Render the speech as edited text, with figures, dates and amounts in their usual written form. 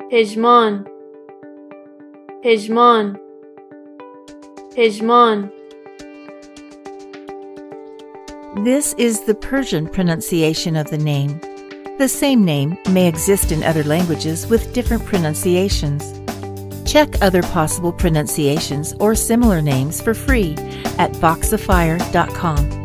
پژمان پژمان پژمان. This is the Persian pronunciation of the name. The same name may exist in other languages with different pronunciations. Check other possible pronunciations or similar names for free at Voxifier.com.